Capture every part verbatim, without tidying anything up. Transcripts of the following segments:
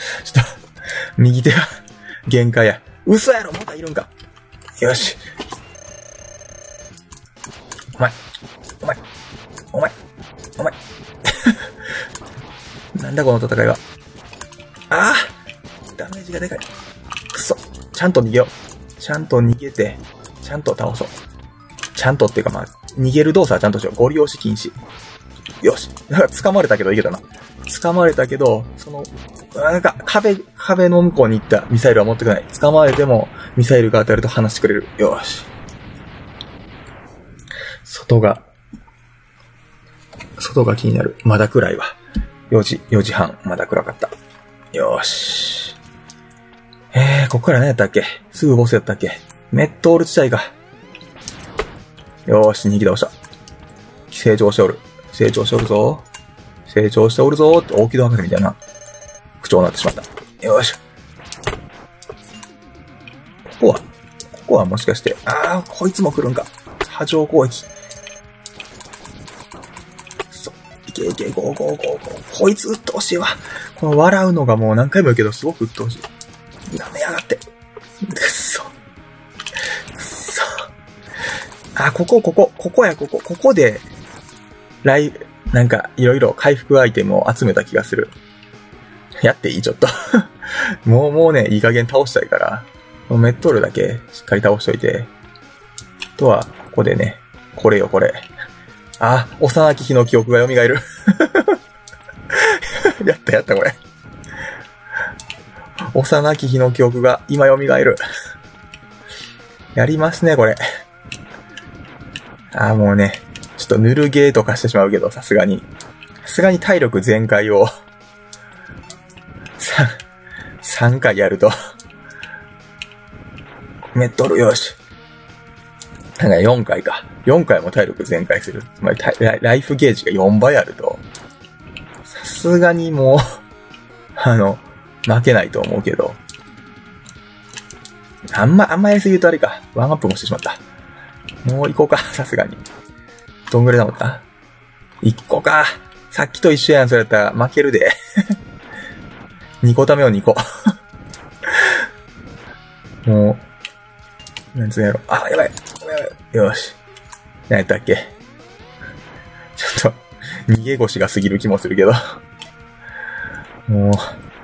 ちょっと、右手は限界や。嘘やろ、またいるんか。よし。お前、お前、お前、お前。なんだこの戦いは。ああダメージがでかい。くそ。ちゃんと逃げよう。ちゃんと逃げて、ちゃんと倒そう。ちゃんとっていうかまあ、逃げる動作はちゃんとしよう。ゴリ押し禁止。よし。なんか掴まれたけどいけたな。掴まれたけど、その、なんか壁、壁の向こうに行ったミサイルは持ってくない。掴まれてもミサイルが当たると離してくれる。よし。外が、外が気になる。まだ暗いわ。 よじ、よじはん。まだ暗かった。よーし。えー、ここから何やったっけ？すぐボスやったっけ？メットール地帯か。よーし、にひき倒した。成長しておる。成長しておるぞ。成長しておるぞーって大木戸博士みたいな口調になってしまった。よーし。ここは、ここはもしかして、あー、こいつも来るんか。波状攻撃。そう。いけいけ、ゴーゴーゴーゴー。こいつ鬱陶しいわ。この笑うのがもう何回も言うけど、すごく鬱陶しい。舐めやがって。くっそ。くっそ。あ、ここ、ここ、ここや、ここ、ここで、ライ、なんか、いろいろ回復アイテムを集めた気がする。やっていい？ちょっと。もう、もうね、いい加減倒したいから、メットールだけしっかり倒しといて。あとは、ここでね、これよ、これ。あ、幼き日の記憶が蘇る。やったやった、これ。幼き日の記憶が今蘇る。やりますね、これ。あーもうね、ちょっとぬるゲーとかしてしまうけど、さすがに。さすがに体力全開を、さ、さんかいやると。メットル、よし。なんかよんかいか。よんかいも体力全開する。つまりライ、ライフゲージがよんばいあると、さすがにもう、あの、負けないと思うけど。あんま、あんまやりすぎるとあれか。ワンアップもしてしまった。もう行こうか、さすがに。どんぐらいだもんな。いっこか。さっきと一緒やん、それやったら負けるで。にこためをにこ。もう、なんつうんやろ。あ、やばい。やばいやばい。よし。何やったっけ。ちょっと、逃げ腰が過ぎる気もするけど。もう、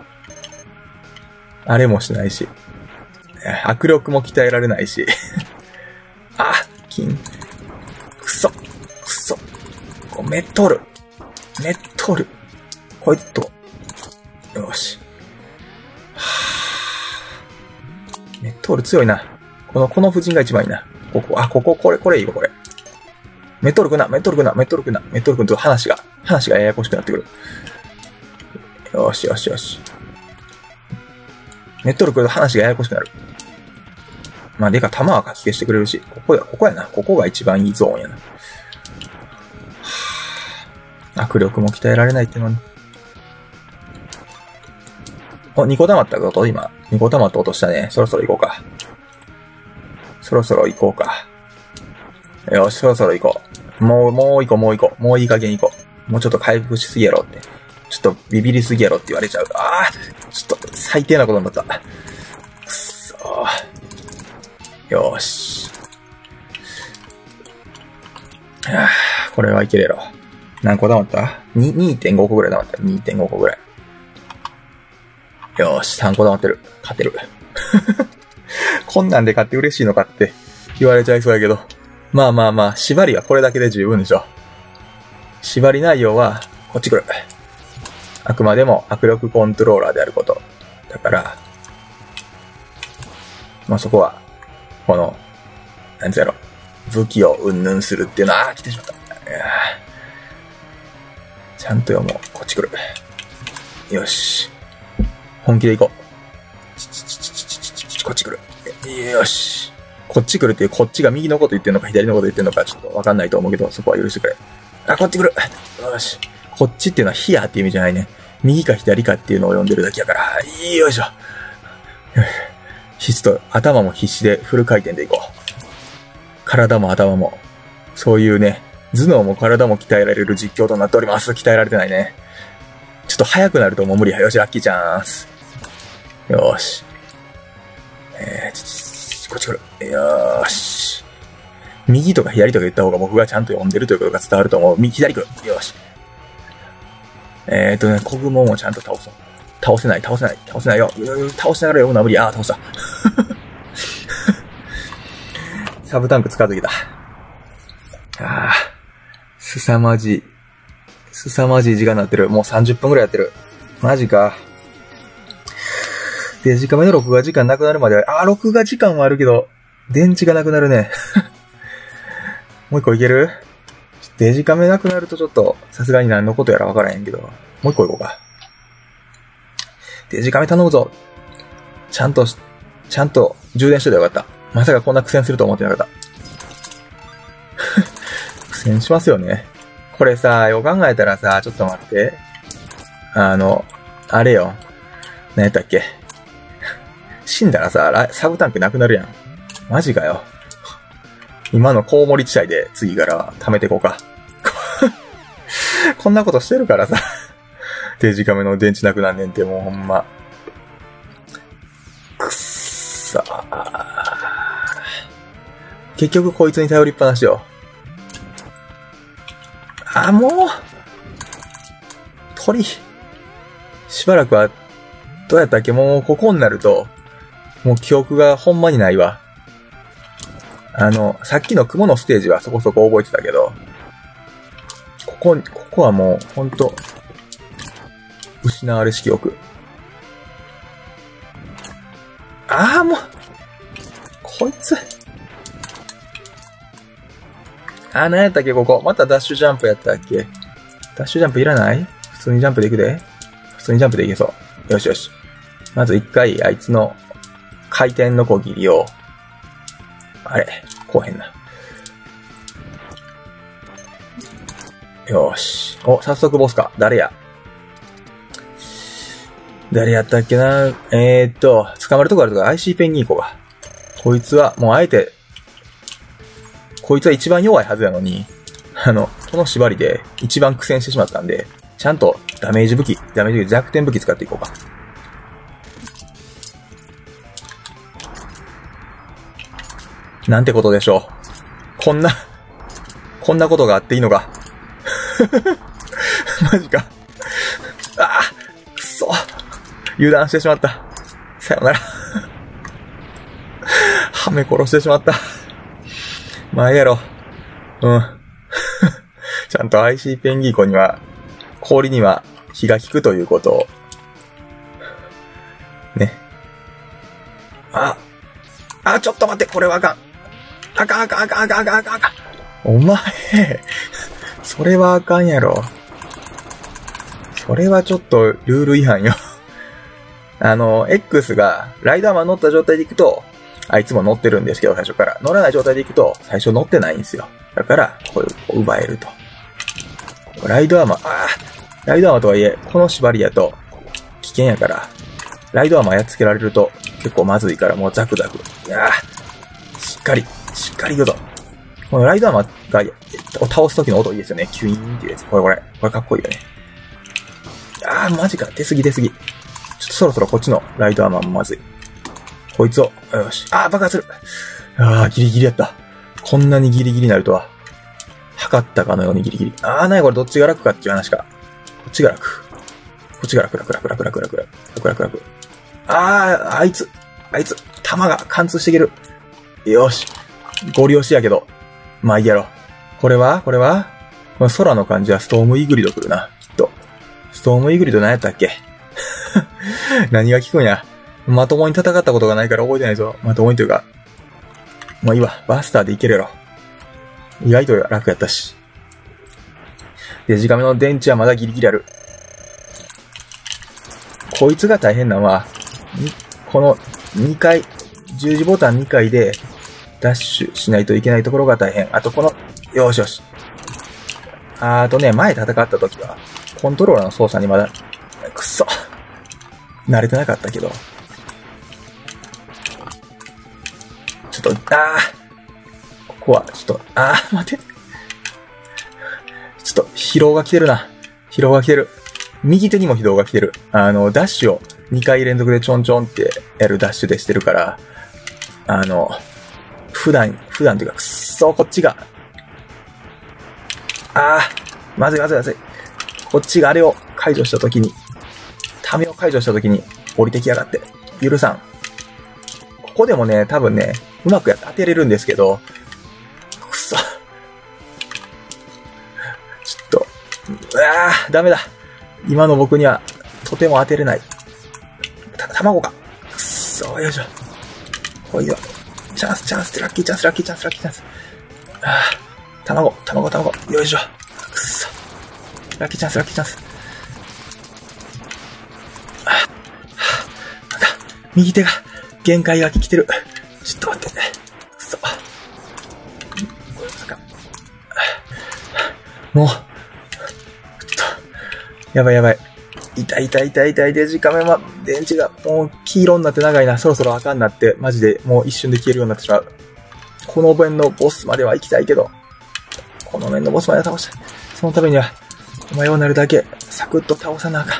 あれもしないし。握力も鍛えられないし。あ、金。くそ。くそ。こうメットール。メットール。こいつと。よし。はぁ。メットール強いな。この、この布陣が一番いいな。ここ、あ、ここ、これ、これいいよ、これ。メットールくんな、メットールくんな、メットールくんな、メットールくんと話が、話がややこしくなってくる。よしよしよし。メットールくんと話がややこしくなる。まあ、でか、弾はかき消してくれるし、ここや、ここやな。ここが一番いいゾーンやな。はぁ。握力も鍛えられないってのに。お、にこ溜まったこと今。にこ溜まった落としたね。そろそろ行こうか。そろそろ行こうか。よし、そろそろ行こう。もう、もう行こう、もう行こう。もういい加減行こう。もうちょっと回復しすぎやろって。ちょっとビビりすぎやろって言われちゃう。ああちょっと最低なことになった。くっそー。よーし。はぁ、これはいけるやろ。何個溜まった ?に、にてんご 個ぐらい溜まった。にてんご 個ぐらい。よーし、さんこ溜まってる。勝てる。こんなんで勝って嬉しいのかって言われちゃいそうやけど。まあまあまあ、縛りはこれだけで十分でしょ。縛り内容は、こっち来る。あくまでも握力コントローラーであること。だから、まあそこは、この、なんつうやろ、武器をうんぬんするっていうのは、あー来てしまった。ちゃんと読もう。こっち来る。よし。本気で行こう。ちちちちちちちちこっち来る。よし。こっち来るっていう、こっちが右のこと言ってんのか左のこと言ってんのかちょっとわかんないと思うけど、そこは許してくれ。あ、こっち来る。よし。こっちっていうのはヒアって意味じゃないね。右か左かっていうのを読んでるだけやから。よいしょ。必死と、頭も必死でフル回転でいこう。体も頭も。そういうね、頭脳も体も鍛えられる実況となっております。鍛えられてないね。ちょっと早くなるともう無理や。よし、ラッキーチャンス。よーし。えー、ちちちこっち来る。よーし。右とか左とか言った方が僕がちゃんと読んでるということが伝わると思う。右、左来る。よし。えーっとね、コグモもちゃんと倒そう。倒せない、倒せない、倒せないよ。倒しながら読むのは無理。あー、倒した。サブタンク使うときだ。ああ、すさまじい。すさまじい時間になってる。もうさんじゅっぷんくらいやってる。マジか。デジカメの録画時間なくなるまで、ああ、録画時間はあるけど、電池がなくなるね。もう一個いける？ちょっデジカメなくなるとちょっと、さすがに何のことやらわからへんけど、もう一個行こうか。デジカメ頼むぞ。ちゃんと、ちゃんと充電しといてよかった。まさかこんな苦戦すると思ってなかった。苦戦しますよね。これさ、よく考えたらさ、ちょっと待って。あの、あれよ。何やったっけ。死んだらさ、サブタンクなくなるやん。マジかよ。今のコウモリ地帯で次から貯めていこうか。こんなことしてるからさ。デジカメの電池なくなんねんってもうほんま。くっさー。結局こいつに頼りっぱなしよ。あ、もう鳥。しばらくは、どうやったっけ、もうここになると、もう記憶がほんまにないわ。あの、さっきの雲のステージはそこそこ覚えてたけど、ここ、ここはもうほんと、失われし記憶。ああ、もう、こいつ。あー、何やったっけ、ここ。またダッシュジャンプやったっけ。ダッシュジャンプいらない？普通にジャンプでいくで。普通にジャンプでいけそう。よしよし。まず一回、あいつの回転のこぎりを、あれ、こうへんな。よーし。お、早速ボスか。誰や？誰やったっけな。えーっと、捕まるとこあるとか アイシー ペンギンコが。こいつは、もうあえて、こいつは一番弱いはずやのに、あの、この縛りで一番苦戦してしまったんで、ちゃんとダメージ武器、ダメージ武器、弱点武器使っていこうか。なんてことでしょう。こんな、こんなことがあっていいのか。マジか。ああ、くそ。油断してしまった。さよなら。はめ殺してしまった。まあ、ええやろ。うん。ちゃんと アイシー ペンギンコには、氷には火が効くということを。ね。あ、あ、ちょっと待って、これはあかん。あかんあかんあかんあかんあかんあかんあかん。お前、それはあかんやろ。それはちょっとルール違反よ。あの、X がライダーマン乗った状態で行くと、あいつも乗ってるんですけど、最初から。乗らない状態で行くと、最初乗ってないんですよ。だから、こういう、奪えると。ライドアーマー、ああ、ライドアーマーとはいえ、この縛りやと、危険やから、ライドアーマーやっつけられると、結構まずいから、もうザクザク。いやー、しっかり、しっかり行くぞ。このライドアーマーが、を倒す時の音いいですよね。キュイーンっていうやつ。これこれ。これかっこいいよね。あー、マジか。出すぎ出すぎ。ちょっとそろそろこっちのライドアーマーもまずい。こいつを、よし。あー、爆発する。あー、ギリギリやった。こんなにギリギリになるとは。測ったかのようにギリギリ。あー、なにこれどっちが楽かっていう話か。こっちが楽。こっちが楽楽楽楽楽楽楽楽楽楽。あー、あいつ。あいつ。弾が貫通していける。よし。ゴリ押しやけど。まあいいやろ。これはこれはこの空の感じはストームイグリド来るな。きっと。ストームイグリド何やったっけ何が効くんや。まともに戦ったことがないから覚えてないぞ。まともにというか。もういいわ。バスターでいけるやろ。意外と楽やったし。デジカメの電池はまだギリギリある。こいつが大変なのは、このにかい、十字ボタンにかいでダッシュしないといけないところが大変。あとこの、よしよし。あとね、前戦った時は、コントローラーの操作にまだ、くっそ。慣れてなかったけど。ちょっと、あー。ここは、ちょっと、あー、待って。ちょっと、疲労が来てるな。疲労が来てる。右手にも疲労が来てる。あの、ダッシュをにかい連続でちょんちょんってやるダッシュでしてるから、あの、普段、普段というか、くっそー、こっちが。あー、まずいまずいまずい。こっちがあれを解除したときに、ためを解除したときに降りてきやがって。許さん。ここでもね、多分ね、うまくやって当てれるんですけど、くそ。ちょっと、うわー、ダメだ。今の僕にはとても当てれない。た、卵か。くそー、よいしょ。こういう、チャンス、チャンス、ラッキーチャンス、ラッキーチャンス、ラッキーチャンス。あー、 卵、卵、卵。よいしょ。くっそ。ラッキーチャンス、ラッキーチャンス。あ、はあ、なんか、右手が、限界が来てる。ちょっと待ってね。くっそ。なんか、もう、ちょっと、やばいやばい。痛い痛い痛い痛い。デジカメは、電池がもう黄色になって長いな。そろそろ赤になって、マジでもう一瞬で消えるようになってしまう。この面のボスまでは行きたいけど、この面のボスまでは倒したい。そのためには、お前をなるだけ、サクッと倒さなあかん。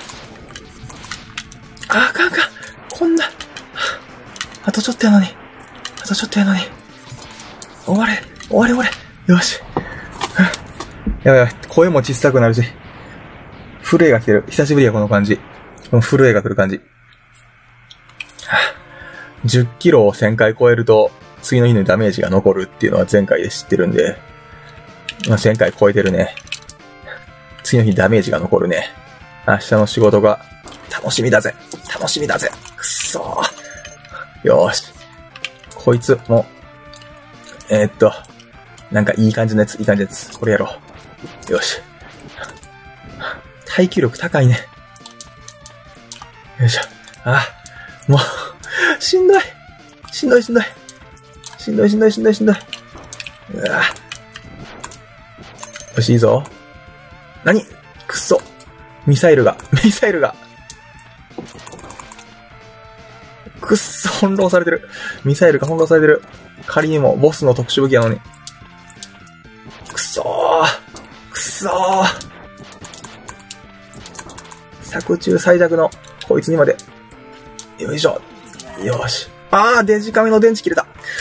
あ、あかんあかん。こんな、あとちょっとやのに。あとちょっとやのに。終われ、終われ終われ。よし。やばいやばい。声も小さくなるし。震えが来てる。久しぶりや、この感じ。この震えが来る感じ。じゅっキロをせんかい超えると、次の日のダメージが残るっていうのは前回で知ってるんで、まあ、せんかい超えてるね。次の日ダメージが残るね。明日の仕事が楽しみだぜ。楽しみだぜ。くっそー。よーし。こいつも、えー、っと、なんかいい感じのやつ、いい感じのやつ。これやろう。よし。耐久力高いね。よいしょ。あ、もう、しんどい。しんどいしんどい。しんどいしんどいしんどいしんどい。うわ。よし、いいぞ。何？くっそ。ミサイルが、ミサイルが。くっそ、翻弄されてる。ミサイルが翻弄されてる。仮にもボスの特殊武器なのに。くっそー。くっそー。作中最弱のこいつにまで。よいしょ。よし。あー、デジカメの電池切れた。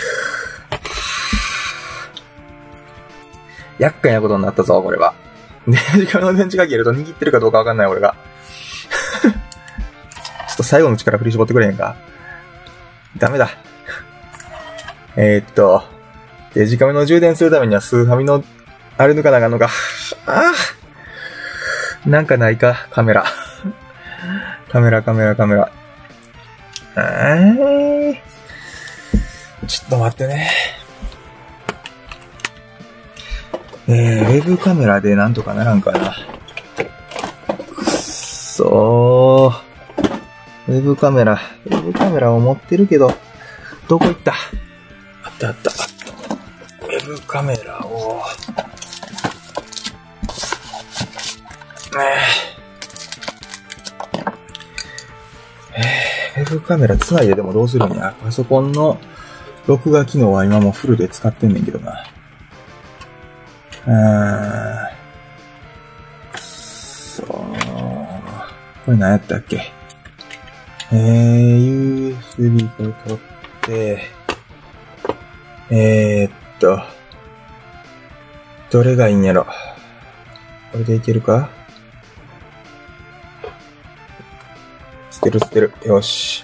厄介なことになったぞ、これは。デジカメの電池が切れると握ってるかどうかわかんない、俺が。ちょっと最後の力振り絞ってくれへんか。ダメだ。えー、っと、デジカメの充電するためにはスーファミの、あれ抜かなあかんのか。あー。なんかないか、カメラ。カメラ、カメラ、カメラ。えー、ちょっと待ってね。えー、ウェブカメラでなんとかならんかな。くっそー。ウェブカメラ、ウェブカメラを持ってるけど、どこ行った？あったあった。ウェブカメラを、えー、ウェブカメラ繋いででもどうするんや。パソコンの録画機能は今もフルで使ってんねんけどな。うーん。そう。これ何やったっけ？えー、ユーエスビー これ取って、えー、っと、どれがいいんやろ。これでいけるか？捨てる捨てる。よし。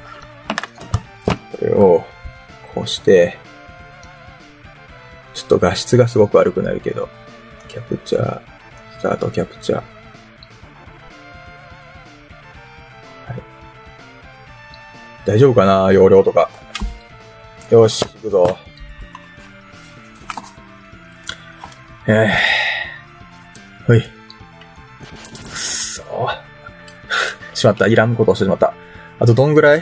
これを、こうして、ちょっと画質がすごく悪くなるけど、キャプチャー、スタートキャプチャー。はい。大丈夫かな？容量とか。よし、行くぞ。えー。ほい。くっそー。しまった。いらんことをしてしまった。あとどんぐらい？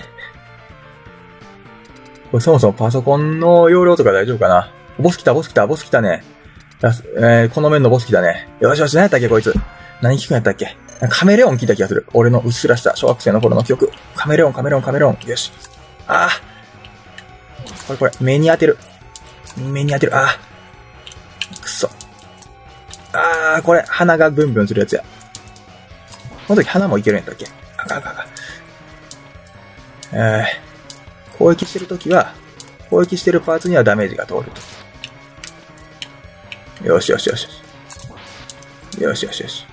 これそもそもパソコンの容量とか大丈夫かな？ボス来た、ボス来た、ボス来たね。えー、この面のボス来たね。よしよし、何やったっけこいつ。何聞くんやったっけ？カメレオン聞いた気がする。俺のうっすらした小学生の頃の記憶。カメレオン、カメレオン、カメレオン。よし。あー。これこれ、目に当てる。目に当てる。あー。くそ。あー、これ、鼻がブンブンするやつや。この時鼻もいけるんやったっけ？あかんあかんあかん。えー、攻撃してる時は、攻撃してるパーツにはダメージが通ると。よしよしよし。よしよしよし。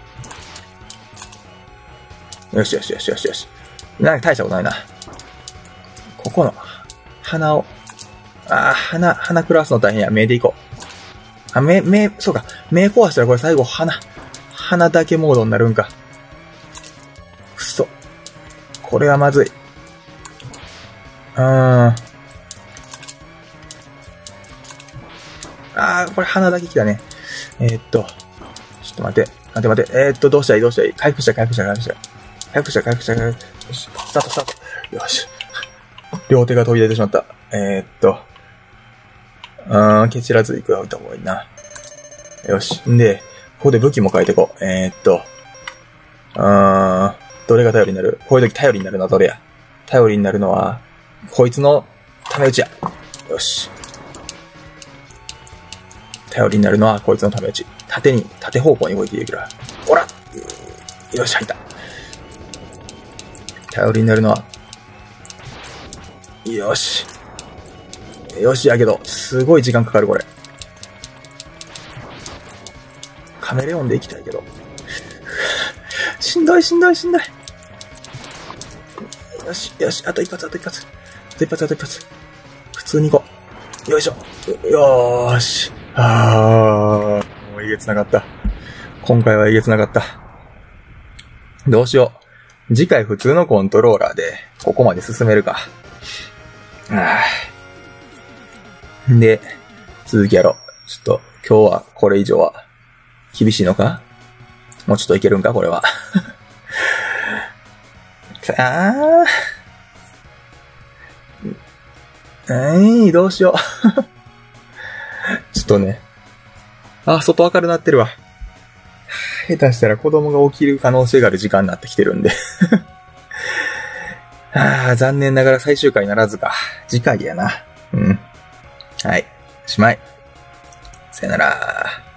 よしよしよしよしよし。なんか大したことないな。ここの、鼻を、あー、鼻、鼻食らわすの大変や。目でいこう。あ、目、目、そうか。目壊したらこれ最後鼻、鼻だけモードになるんか。くそ。これはまずい。うーん。あー、これ鼻だけ来たね。 えー、っと、ちょっと待って、待って待って、えー、っと、どうしたらいいどうしたらいい回復した回復した回復した回復した回復した回復したよし、スタートスタート。よし。両手が飛び出てしまった。えー、っと、うーん、蹴散らずいくよ、た方がいいな。よし。んで、ここで武器も変えていこう。えー、っと、うーん、どれが頼りになる？こういう時頼りになるのはどれや？頼りになるのは、こいつのため打ちや。よし。頼りになるのはこいつのため打ち。縦に、縦方向に動いていくから。おら！よし、入った。頼りになるのは、よし。よし、やけど、すごい時間かかる、これ。カメレオンで行きたいけど。しんどい、しんどい、しんどい。よし、よし、あと一発、あと一発。あと一発、あと一発。普通に行こう。よいしょ。よーし。あー、もうえげつなかった。今回はえげつなかった。どうしよう。次回普通のコントローラーで、ここまで進めるか。あーで、続きやろう。ちょっと、今日はこれ以上は、厳しいのか？もうちょっといけるんかこれは。あー。えー、どうしよう。ちょっとね。あ、外明るなってるわ。下手したら子供が起きる可能性がある時間になってきてるんで。あー、残念ながら最終回ならずか。次回やな。うん。はい。おしまい。さよなら。